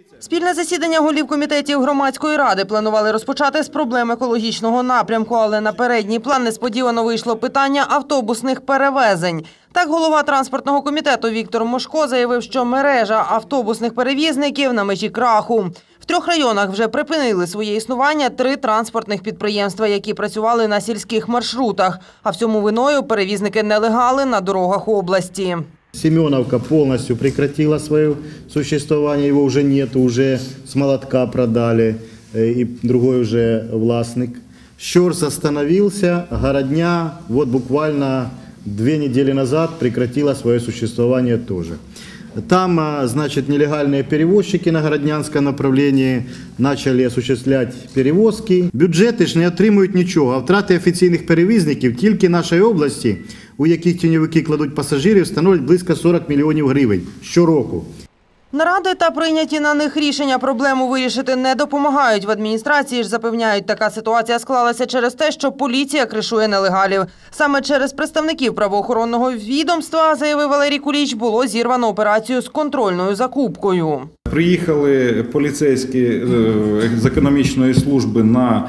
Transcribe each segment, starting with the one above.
Спільне засідання голів комітетів громадської ради планували розпочати з проблем екологічного напрямку, але на передній план несподівано вийшло питання автобусних перевезень. Так, голова транспортного комітету Віктор Мошко заявив, що мережа автобусних перевізників на межі краху. В 3 районах вже припинили своє існування 3 транспортних підприємства, які працювали на сільських маршрутах. А всьому виною перевізники-нелегали на дорогах області. Семеновка полностью прекратила свое существование, его уже нет, уже с молотка продали, и другой уже властник. Щорс остановился, Городня вот буквально 2 недели назад прекратила свое существование тоже. Там, значит, нелегальные перевозчики на городнянском направлении начали осуществлять перевозки. Бюджети ж не отримують нічого, а втрати офіційних перевізників тільки нашої області, у яких тіньовики кладуть пасажирів, становлять близько 40 мільйонів гривень щороку. Наради та прийняті на них рішення проблему вирішити не допомагають. В адміністрації ж запевняють, така ситуація склалася через те, що поліція кришує нелегалів. Саме через представників правоохоронного відомства, заявив Валерій Куліч, було зірвано операцію з контрольною закупкою. Приїхали поліцейські з економічної служби на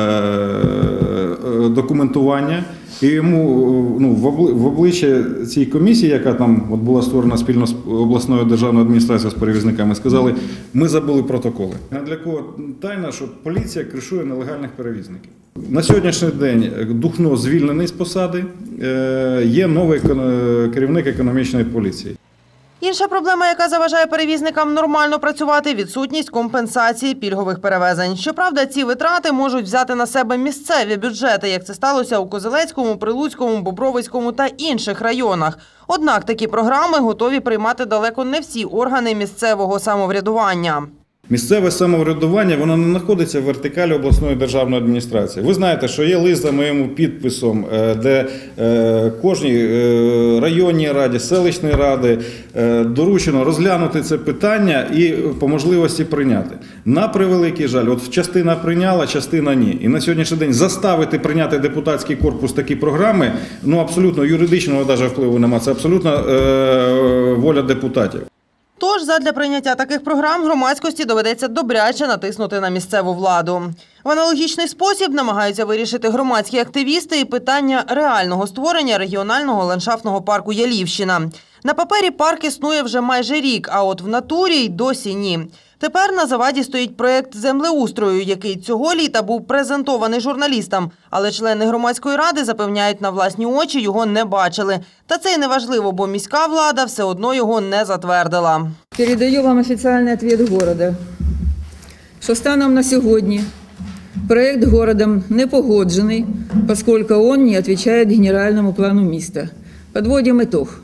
документування. І йому в обличчя цій комісії, яка там була створена спільно з обласною державною адміністрацією з перевізниками, сказали, ми забули протоколи. А для кого тайна, що поліція кришує нелегальних перевізників. На сьогоднішній день Духно звільнений з посади, є новий керівник економічної поліції. Інша проблема, яка заважає перевізникам нормально працювати – відсутність компенсації пільгових перевезень. Щоправда, ці витрати можуть взяти на себе місцеві бюджети, як це сталося у Козелецькому, Прилуцькому, Бобровицькому та інших районах. Однак такі програми готові приймати далеко не всі органи місцевого самоврядування. Місцеве самоврядування, воно не знаходиться в вертикалі обласної державної адміністрації. Ви знаєте, що є лист за моїм підписом, де кожній районній раді, селищній раді доручено розглянути це питання і по можливості прийняти. На превеликий жаль, от частина прийняла, частина ні. І на сьогоднішній день заставити прийняти депутатський корпус такі програми, абсолютно юридичного навіть впливу немає, це абсолютно воля депутатів. Тож, задля прийняття таких програм громадськості доведеться добряче натиснути на місцеву владу. В аналогічний спосіб намагаються вирішити громадські активісти і питання реального створення регіонального ландшафтного парку «Ялівщина». На папері парк існує вже майже рік, а от в натурі й досі ні. Тепер на заваді стоїть проєкт землеустрою, який цього літа був презентований журналістам. Але члени громадської ради запевняють, на власні очі його не бачили. Та це й не важливо, бо міська влада все одно його не затвердила. Передаю вам офіційний відповідь міста, що станом на сьогодні проєкт городом не погоджений, оскільки він не відповідає генеральному плану міста. Підводимо ітог.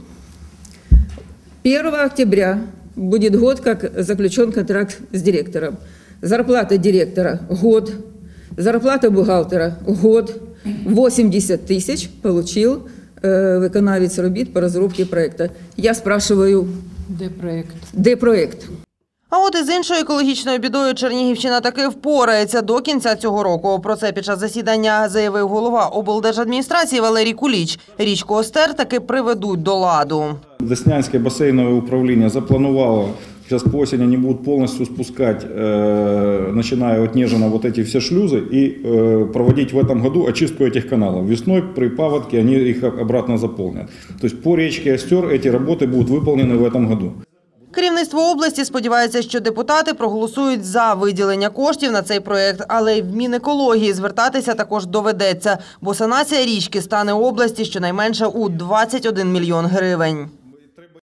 1 октября будет год, как заключен контракт с директором. Зарплата директора – год, зарплата бухгалтера – год. 80 тысяч получил виконавець робіт по розробці проєкту. Я спрашиваю, де проєкт? А от із іншою екологічною бідою Чернігівщина таки впорається до кінця цього року. Про це під час засідання заявив голова облдержадміністрації Валерій Куліч. Річку Остер таки приведуть до ладу. Деснянське басейнове управління запланувало, сейчас по осени они будут полностью спускать, начиная от Нежина, вот эти все шлюзы и проводить в этом году очистку этих каналов. Весной при паводке они их обратно заполнят. То есть по речке Остер эти работы будут выполнены в этом году. Керівництво області сподівається, що депутати проголосують за виділення коштів на цей проєкт, але й в Мінекології звертатися також доведеться, бо санація річки стане області щонайменше у 21 мільйон гривень.